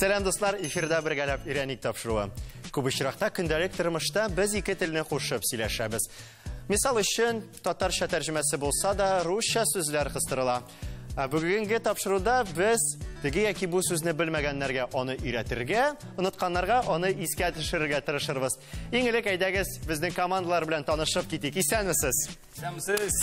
Сәлам дуслар, эфирда бергәләп өйрәнек тапшыруы. Күп очракта көндәлек тормышта без ике телне кушып сөйләшәбез. Мисал өчен, татарча тәрҗемәсе булса да, русча сүзләр кыстырыла. Бүгенге тапшыруда без теге яки бу сүзне белмәгәннәргә аны өйрәтергә, онытканнарга аны искә төшерергә тырышырбыз. Иң элек әйдәгез безнең командалар белән танышып китик. Исәнмесез? Исәнмесез?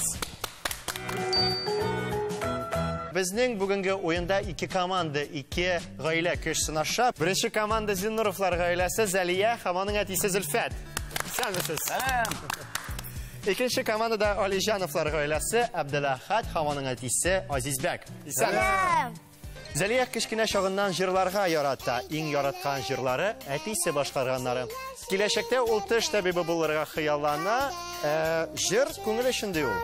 Безнең бүгенге уенда ике команда, ике гаилә көч сынаша. Беренче команда Зиннуровлар гаиләсе Зәлия һәм аның әтисе Зөлфәт. Исәнмесез? Сәлам. Икенче командада Алижановлар гаиләсе Әбделәхәт һәм аның әтисе Азизбәк. Сәлам. Зәлия кечкенә чагыннан җырларга ярата. Иң яраткан җырлары әтисе башкарганнары. Киләчәктә ул теш табибы булырга хыяллана. Җыр күңел өчендә ул.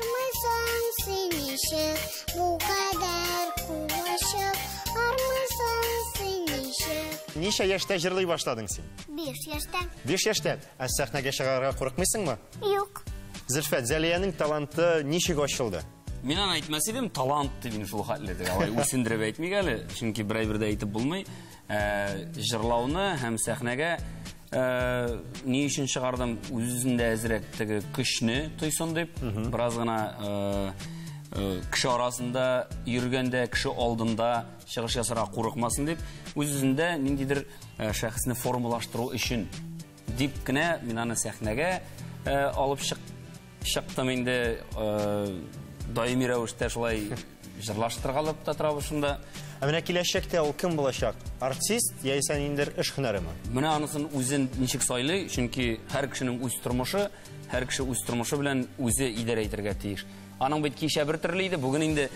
Ничә яшьтә җырлый башладың син? 5 яшьтән. 5 яшьтә. Ә сәхнәгә чыгарга курыкмыйсыңмы? Юк. Зөлфәт, Зәлиянең таланты ничек ачылды? Мин аны әйтмәс идем, талант дип инде шул хәтледер. Алай үсендереп әйтмик әле, чөнки берәй-бердә әйтеп булмый. Җырлауны һәм сәхнәгә ни өчен чыгардым? Үзендә әзрәк теге көчне тойсын дип, бераз гына кеше арасында йөргәндә, кеше алдында чыгыш ясарга курыкмасын дип, үзендә ниндидер шәхесне формалаштыру өчен дип кенә мин аны сәхнәгә алып чыктым инде, даими рәвештә шулай җырлаштыргалып та тора шунда. Менә киләчәктә ул кем булачак? Артист яисә ниндидер эш һөнәреме? Менә анысын үзен ничек сайлый, чөнки һәр кешенең үз тормышы, һәр кеше үз тормышы белән үзе идарә итәргә тиеш. Аның бит кичә бер төрле иде, бүген инде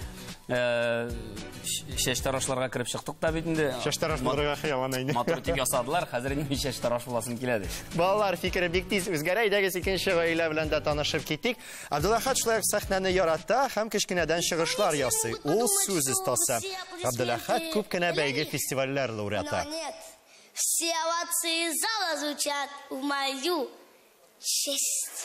чәч тарашларга кирип чыктык та бит инде. Чәч тарашларга хыяллана инде. Матуритик ясадылар, хәзер инде чәч тараш буласым килә ди. Балалар фикере бик тиз үзгәрә, әйдәгез икенче гаилә белән дә танышып китик. Абдуллахат шулай сәхнәне ярата һәм кечкенәдән чыгышлар ясый. Ул сүз остасы. Абдуллахат күп кенә бәйге фестивальләр лауреаты. Все овации зала звучат в мою честь.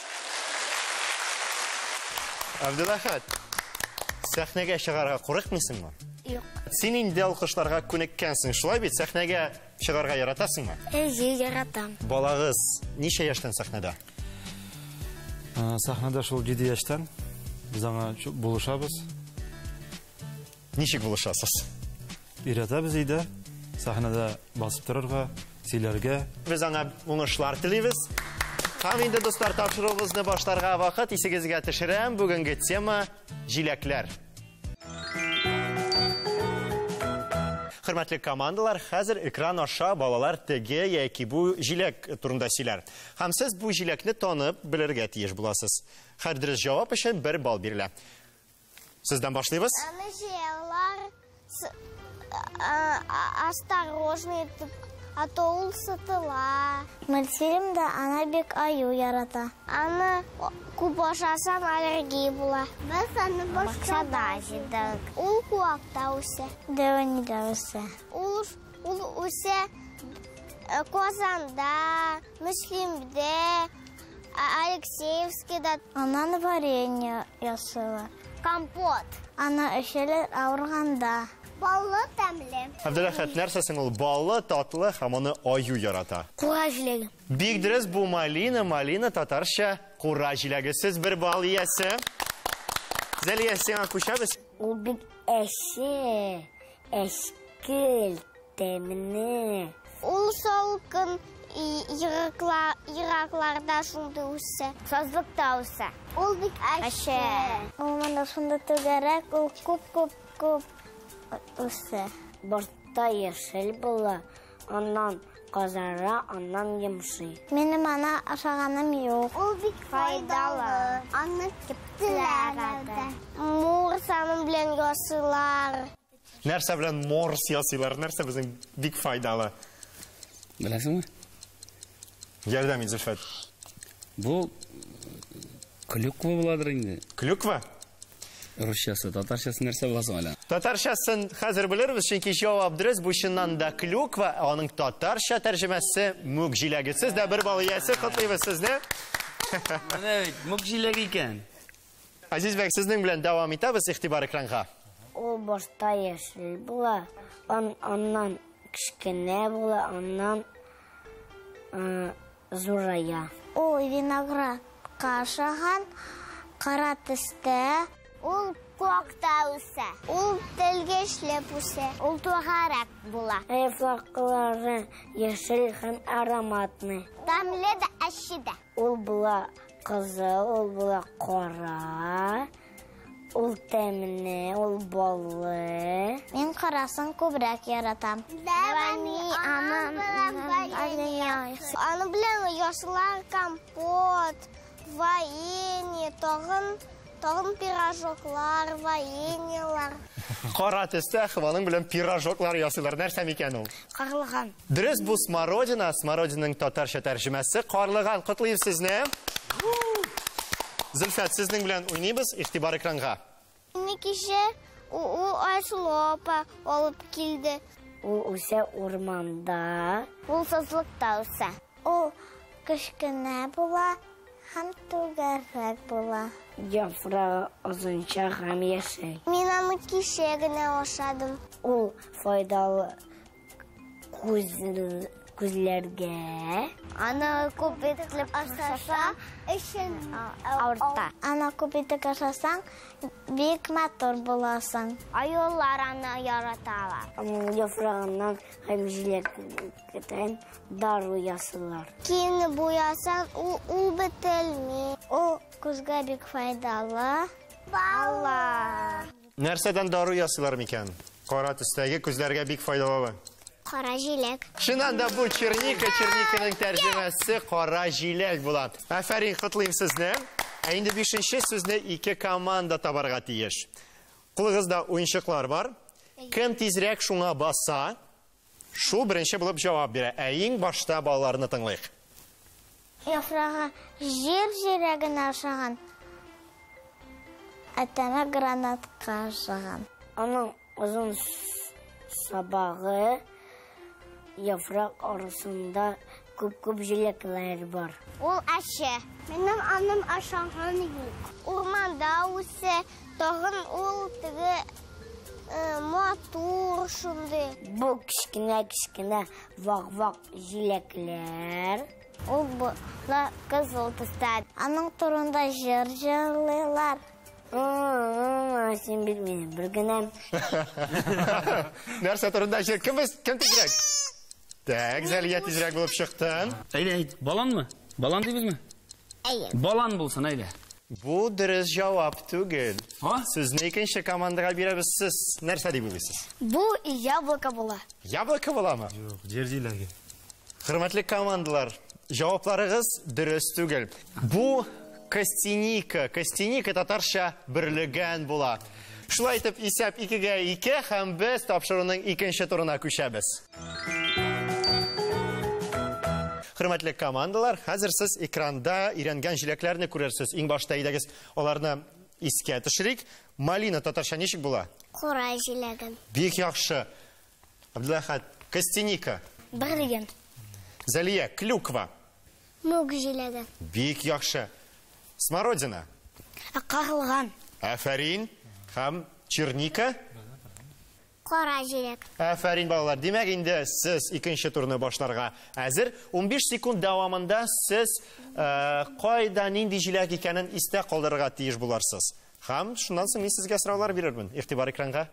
Абдуллахат, сәхнәгә чыгарга курыкмыйсыңмы? Юк. Син инде алкышларга күнеккәнсең, шулай бит? Сәхнәгә чыгарга яратасыңмы? Яратам. Балагыз ничә яшьтән сәхнәдә? Сәхнәдә шул 7 яшьтән. Без аңа булышабыз. Ничек булышасыз? Өйрәтәбез өйдә. Сәхнәдә басып торырга, сөйләргә. Без аңа уңышлар телибез. Һәм инде дуслар, тапшыруыбызны башларга вакыт. Исегезгә төшерәм. Бүгенге тема җиләкләр. Хөрмәтле командалар, хәзер экран аша балалар теге яки бу җиләк турында сөйләр. Һәм сез бу җиләкне танып белергә тиеш буласыз. Һәр дөрес җавап өчен 1 балл бирелә. Сездән башлыйбыз. Аны җыялар осторожно, а то ул сытыла. Мультфильмда ана бик аю ярата. Аны күп ашасаң аллергия була. Без аны бакчада җыйдык. Ул куакта үсә. Дәванидә үсә. Ул үсә Казанда, Муслимдә, Алексеевскида. Аннан варенье ясыйлар. Компот. Аны эчәләр авырганда. Баллы тәмле. Абдуллахат, нәрсәсең ул? Баллы, татлы һәм аны аю ярата. Кура җиләге. Бик дөрес, бу малина татарча кура җиләге. Сез 1 балл иясе. Зәлия, сиңа күчәбез. Ул бик әсе, эскел, тәмле. Ул салкын еракларда шунда үсә. Сазлыкта үсә. Ул бик әсе. Ул монда шунда түгәрәк, ул күп үсә. Башта яшел була, аннан казара, аннан йомшый. Минем аны ашаганым юк. Ул бик файдалы. Аны кептеләр. Мурсаның белән ясыйлар. Нәрсә белән морс ясыйлар? Нәрсә безнең бик файдалы? Беләсеңме? Ярдәм ит, Зөлфәт. Бу клюква буладыр инде. Клюква? Русчасы, татарчасы нәрсә буласың әле? Татарчасын хәзер белербез, чөнки җавап дөрес. Бу чыннан да клюква, аның татарча тәрҗемәсе мүк җиләге. Сез дә 1 балл иясе, котлыйбыз сезне. Менә бит, мүк җиләге икән. Азизбәк, сезнең белән дәвам итәбез, игътибар экранга. Ул башта яшел була, аннан кішкене була, аннан зурая. Ул виноградка ашаган, кара төстә. Ул коакта үсә. Ул телгә эшләп үсә. Ул тугарак була. Яфраклары яшел һәм ароматны. Тәмле дә, әче дә. Ул була кызыл, ул була кара, ул тәмле, ул баллы. Мин карасын күбрәк яратам. Аны белән яшьләр компот, варенье, тагын пирожоклар, вареньелар. Кара төстә хвалың белән пирожоклар ясыйлар. Нәрсә микән ул? Карлыган. Дөрес, бу смородина, смородинаның татарча тәрҗемәсе карлыган. Котлыйбыз сезне. Зөлфәт, сезнең белән уйныйбыз, игътибар экранга. Мине кичә ул Айсулопа алып килде. Ул үсә урманда. Ул сазлыкта үсә. Ул кечкенә була һәм түгәрәк була. Яфрагы озынча һәм яшел. Мин аны кичә генә ашадым. Ул файдалы күзләргә. Аны күп итеп ашаса, өчен авырта. Аны күп итеп ашасаң, бик матур буласың. Аюллар аны яраталар. Аның яфрагыннан һәм җиләктән дару ясыйлар. Киемне буясаң, ул бетелми. Ул күзгә бик файдалы. Бала. Нәрсәдән дару ясыйлар микән? Кара төстәге күзләргә бик файдалы. Кара җиләк. Шуннан да бу чернikaның тәрҗемәсе кара җиләк була. Афәрин, котлыйм сезне. Ә инде 5нче сүзне 2 команда табарга тиеш. Кулыгызда уенчыклар бар. Кем тизрәк шуңа баса, шу беренче булып җавап бирә. Ә иң башта балаларны тыңлыйк. Яфрагы җир-җирәген ашаган. Әтәмә гранатка ашаган. Аның озын сабагы яфрак арасында күп җиләкләр бар. Ул әче. Минем аным ашаган юк. Урманда үсә, тагын ул теге матур шундый. Бу кичкенә вак җиләкләр. Ул була кызыл төстә. Аның турында җыр җырлыйлар. Син белмим, бер генә. Нәрсә турында җыр? Кем тизрәк? Так, Зәлия тизрәк булып чыктын. Әйдә, баланмы? Балан дибезме? Әйе. Балан булсын, әйдә. Бу дөрес җавап түгел. Ха? Сезне икенче командага бирәбез. Сез нәрсә дип уйлыйсыз? Бу яблоко була. Яблоко буламы? Юк, җир җиләге. Хөрмәтле командалар, җавапларыгыз дөрес түгел. Бу костяника. Костяника татарча берлегән була. Шулай итеп, исәп 2-гә 2 һәм без тапшыруның икенче турына күчәбез. Хөрмәтле командалар, хәзер сез экранда өйрәнгән җиләкләрне күрерсез. Иң башта әйдәгез, аларны искә төшерик. Малина татарча ничек була? Кара җиләген. Бик яхшы. Абдулахат, костяника. Берлеген. Зәлия, клюква. Мүк җиләген. Бик яхшы. Смородина. Карлыган. Афәрин һәм черника. Кара җиләк. Афәрин балалар. Димәк, инде сез икенче турны башларга әзер. 15 секунд дәвамында сез кайда нинди җиләк икәнен истә калдырырга тиеш буларсыз. Һәм шуннан соң мин сезгә сораулар бирермен. Игътибар экранга.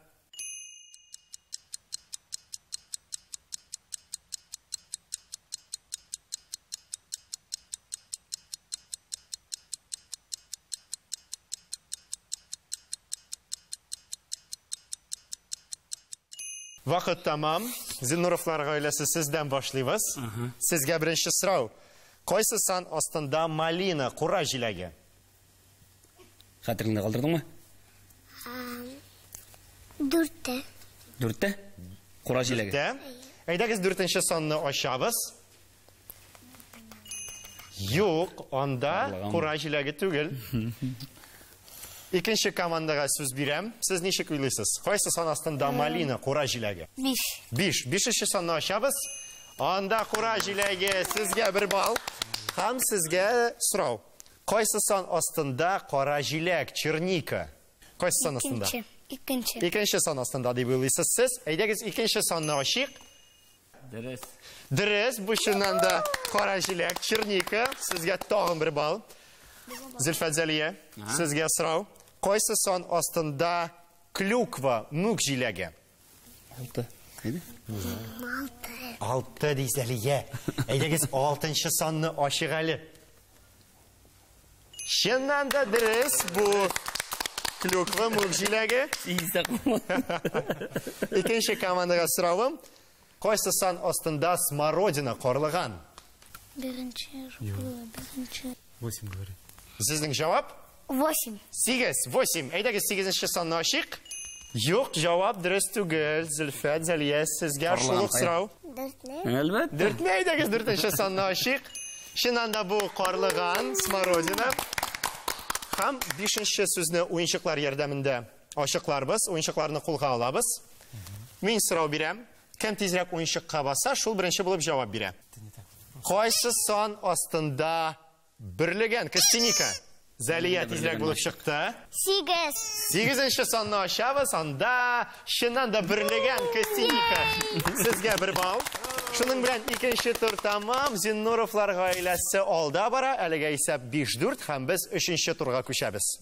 Вакыт тамам. Зилнуровлар гаиләсе сездән башлыйбыз. Сезгә беренче сорау. Кайсы сан астында малина, кура җиләге? Хәтереңдә калдырдыңмы? 4. 4тә? Кура җиләге. Дә? Әйдәгез 4нче санны ачабыз. Юк, анда кура җиләге түгел. Икенче командага сүз бирәм. Сез ничек уйлыйсыз? Кайсы сан астында малина, кура җиләге? 5. 5. 5нче санны ачабыз. Анда кура җиләге, сезгә 1 балл. Һәм сезгә сорау. Кайсы сан астында кара җиләк, черника? Кайсы сан астында? Икенче. Икенче сан астында дип уйлыйсыз сез. Әйдәгез икенче санны ачыйк. Дөрес. Дөрес, бу чыннан да кара җиләк, черника. Сезгә тагын бер бал. Зөлфәт Зәлия, сезгә сорау. Кайсы сан астында клюква, мүк җиләге? 6. 6 ди Зәлия. Әйдәгез 6-нчы санны ачык әле. Чыннан да дөрес, бу клюква, мүк җиләге. Икенче командага соравым. Кайсы сан астында смородина карлыган? Беренче. 8 говорит. Сезнең җавап? 8. 8. Әйдәгез 8-нче санны ачык. Юк, җавап дөрес түгел. Зөлфәт Зәлия, сезгә шул ук сорау. Әлбәттә. Дүртне әйдәгез 4-нче санны ачык. Чыннан да бу карлыган, смородина. Һәм 5-нче сүзне уенчыклар ярдәмендә ачыкларбыз, уенчыкларны кулга алабыз. Мин сорау бирәм. Кем тизрәк уенчыкка баса, шул беренче булып җавап бирә. Кайсы сан астында берлегән Костяника? Зәлия тизрәк булып чыкты. 8. 8-нче санны ачабыз, анда чыннан да берлегән Костяника. Сезгә бер бал. Шуның белән икенче тур тамам. Зиннуровлар гаиләсе алда бара. Әлегә исәп 5-4 һәм без 3-нче турга күчәбез.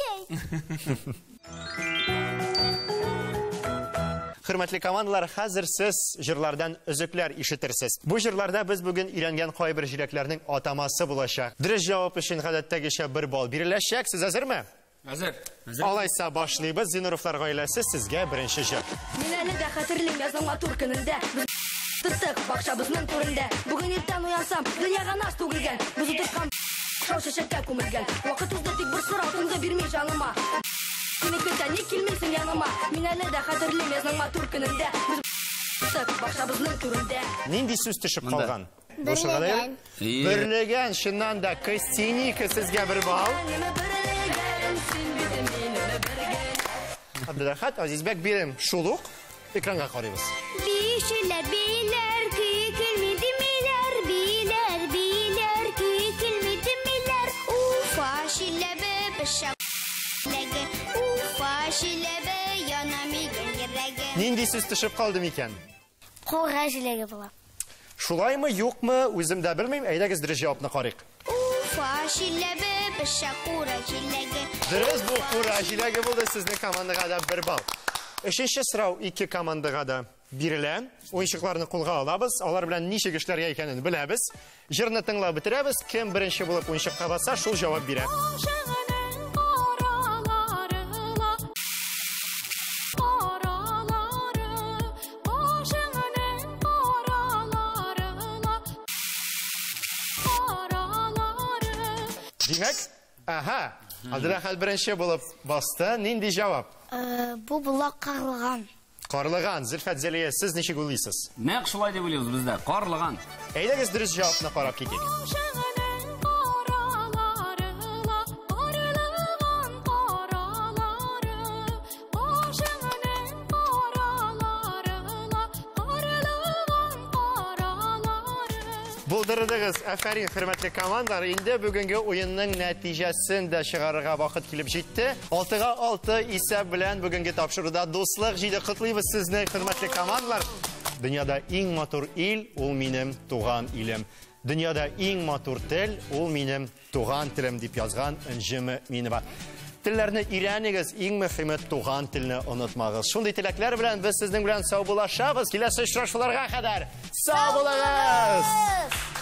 Хөрмәтле командалар, хәзер сез җырлардан өзекләр ишетерсез. Бу җырларда без бүген өйрәнгән кайбер җиләкләрнең атамасы булачак. Дөрес җавап өчен гадәттәгечә 1 бал биреләчәк. Сез әзерме? Әзер. Алайса башлыйбыз. Зиннуровлар гаиләсе сезгә беренче җыр. Мин әле дә хәтерлим язылма тур көнендә. Тыттык бакчабызның түрендә. Бүген иртән уянсам, дөньяга наз түгелгән. Без утырткан шау чәчәккә күмелгән. Вакыт узды тик бер сорау тыңды бирми җаныма. Сине көтә ник килмисең яныма? Мин әле дә хәтерлим язылма тур көнендә. Тыттык бакчабызның түрендә. Нинди сүз төшеп калган? Берлегән. Берлегән, чыннан да Костяника сезгә бер бал. Ниме берлегән, син бит мине бергән. Абдулрахат Азизбек бирем шул ук. Экранга карыйбыз. Бишеләр, биләр, көйкелми демиләр, биләр, биләр, көйкелми демиләр. Уфа шиләбе бешә ләге, уфа шиләбе яна мигән йөрәге. Нинди сүз төшеп калды микән? Кара җиләге була. Шулаймы, юкмы, үзем дә белмим. Әйдәгез дөрес җавапны карыйк. Уфа шиләбе бешә кура җиләге. Дөрес, бу кура җиләге булды. Сезнең командага да 1 бал. Өченче сорау 2 командага да бирелә. Уенчыкларны кулга алабыз. Алар белән ничек эшләргә икәнен беләбез. Җырны тыңлап бетерәбез. Кем беренче булып уенчыкка баса, шул җавап бирә. Димәк, аха, Абдулрахат беренче булып басты. Нинди җавап? Бу була карлыган. Карлыган. Зөлфәт Зәлия, сез ничек уйлыйсыз? Нәкъ шулай дип уйлыйбыз бездә. Карлыган. Әйдәгез дөрес җавапны карап китик. Булдырдыгыз, афәрин, хөрмәтле командалар. Инде бүгенге уенның нәтиҗәсен дә чыгарырга вакыт килеп җитте. 6-га 6 исәп белән бүгенге тапшыруда дуслык җиде котлыйбыз сезне, хөрмәтле командалар. Дөньяда иң матур ил ул минем туган илем. Дөньяда иң матур тел ул минем туган телем дип язган Энҗе Мөэминова. Телләрне өйрәнегез, иң мөһиме туган телне онытмагыз. Шундый теләкләр белән без сезнең белән сау булашабыз. Киләсе очрашуларга кадәр сау булыгыз!